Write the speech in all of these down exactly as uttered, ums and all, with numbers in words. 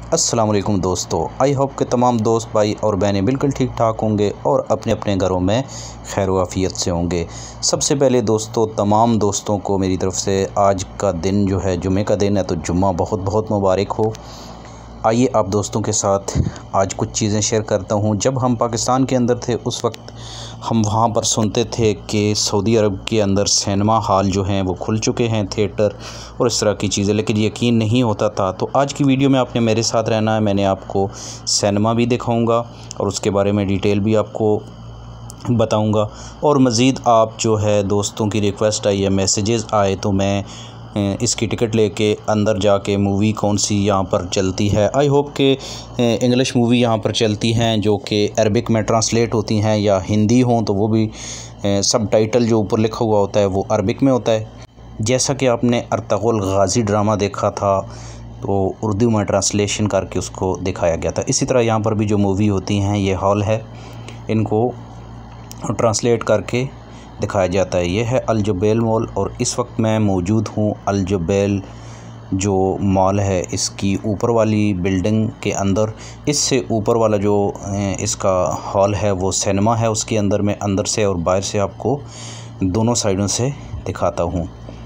अस्सलाम वालेकुम दोस्तों, आई होप के तमाम दोस्त भाई और बहनें बिल्कुल ठीक ठाक होंगे और अपने अपने घरों में खैर आफियत से होंगे। सबसे पहले दोस्तों, तमाम दोस्तों को मेरी तरफ़ से आज का दिन जो है जुमे का दिन है, तो जुम्मा बहुत बहुत मुबारक हो। आइए आप दोस्तों के साथ आज कुछ चीज़ें शेयर करता हूँ। जब हम पाकिस्तान के अंदर थे उस वक्त हम वहाँ पर सुनते थे कि सऊदी अरब के अंदर सिनेमा हॉल जो हैं वो खुल चुके हैं, थिएटर और इस तरह की चीज़ें, लेकिन यकीन नहीं होता था। तो आज की वीडियो में आपने मेरे साथ रहना है। मैंने आपको सिनेमा भी दिखाऊंगा और उसके बारे में डिटेल भी आपको बताऊंगा। और मज़ीद आप जो है दोस्तों की रिक्वेस्ट आई है, मैसेजेस आए, तो मैं इसकी टिकट लेके अंदर जाके मूवी कौन सी यहाँ पर चलती है, आई होप के इंग्लिश मूवी यहाँ पर चलती हैं जो कि अरबिक में ट्रांसलेट होती हैं, या हिंदी हों तो वो भी सब टाइटल जो ऊपर लिखा हुआ होता है वो अरबिक में होता है। जैसा कि आपने अर्तुग़रुल गाज़ी ड्रामा देखा था तो उर्दू में ट्रांसलेशन करके उसको दिखाया गया था। इसी तरह यहाँ पर भी जो मूवी होती हैं ये हॉल है, इनको ट्रांसलेट करके दिखाया जाता है। ये है अल जुबैल मॉल और इस वक्त मैं मौजूद हूँ अल जुबैल जो मॉल है, इसकी ऊपर वाली बिल्डिंग के अंदर। इससे ऊपर वाला जो इसका हॉल है वो सिनेमा है, उसके अंदर मैं अंदर से और बाहर से आपको दोनों साइडों से दिखाता हूँ।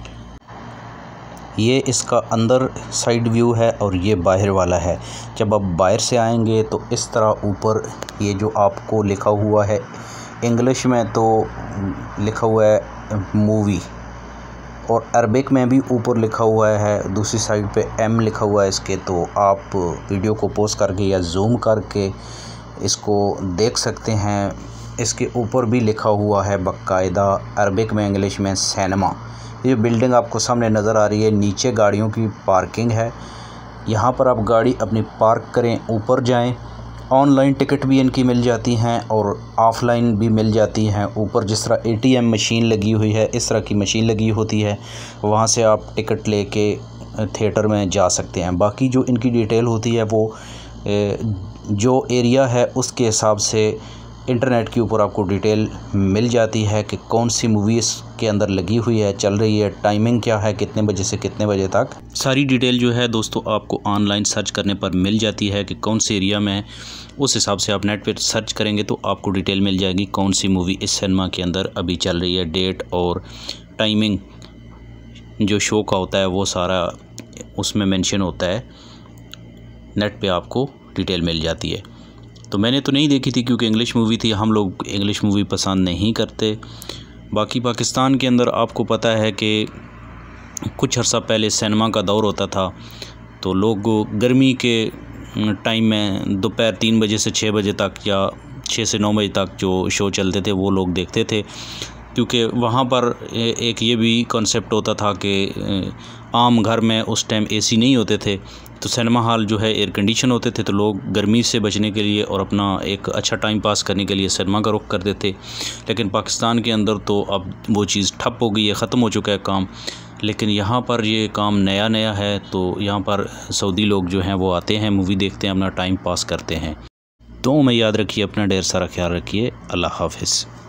ये इसका अंदर साइड व्यू है और ये बाहर वाला है। जब आप बाहर से आएंगे तो इस तरह ऊपर ये जो आपको लिखा हुआ है इंग्लिश में तो लिखा हुआ है मूवी, और अरबिक में भी ऊपर लिखा हुआ है, दूसरी साइड पे एम लिखा हुआ है इसके। तो आप वीडियो को पॉज करके या जूम करके इसको देख सकते हैं। इसके ऊपर भी लिखा हुआ है बाकायदा अरबिक में इंग्लिश में सिनेमा। ये बिल्डिंग आपको सामने नज़र आ रही है, नीचे गाड़ियों की पार्किंग है। यहाँ पर आप गाड़ी अपनी पार्क करें, ऊपर जाएं। ऑनलाइन टिकट भी इनकी मिल जाती हैं और ऑफ़लाइन भी मिल जाती हैं। ऊपर जिस तरह एटीएम मशीन लगी हुई है, इस तरह की मशीन लगी होती है, वहाँ से आप टिकट लेके थिएटर में जा सकते हैं। बाकी जो इनकी डिटेल होती है वो जो एरिया है उसके हिसाब से इंटरनेट के ऊपर आपको डिटेल मिल जाती है कि कौन सी मूवी इसके अंदर लगी हुई है, चल रही है, टाइमिंग क्या है, कितने बजे से कितने बजे तक। सारी डिटेल जो है दोस्तों आपको ऑनलाइन सर्च करने पर मिल जाती है कि कौन से एरिया में, उस हिसाब से आप नेट पर सर्च करेंगे तो आपको डिटेल मिल जाएगी कौन सी मूवी इस सिनेमा के अंदर अभी चल रही है। डेट और टाइमिंग जो शो का होता है वो सारा उसमें मेंशन होता है, नेट पे आपको डिटेल मिल जाती है। तो मैंने तो नहीं देखी थी क्योंकि इंग्लिश मूवी थी, हम लोग इंग्लिश मूवी पसंद नहीं करते। बाकी पाकिस्तान के अंदर आपको पता है कि कुछ अर्सा पहले सिनेमा का दौर होता था, तो लोग गर्मी के टाइम में दोपहर तीन बजे से छः बजे तक या छः से नौ बजे तक जो शो चलते थे वो लोग देखते थे, क्योंकि वहाँ पर एक ये भी कॉन्सेप्ट होता था कि आम घर में उस टाइम एसी नहीं होते थे, तो सिनेमा हॉल जो है एयर कंडीशन होते थे, तो लोग गर्मी से बचने के लिए और अपना एक अच्छा टाइम पास करने के लिए सिनेमा का रुख करते थे। लेकिन पाकिस्तान के अंदर तो अब वो चीज़ ठप हो गई है, ख़त्म हो चुका है काम। लेकिन यहाँ पर ये काम नया नया है, तो यहाँ पर सऊदी लोग जो हैं वो आते हैं, मूवी देखते हैं, अपना टाइम पास करते हैं। तो मैं याद रखिए, अपना ढेर सारा ख्याल रखिए। अल्लाह हाफ़िज़।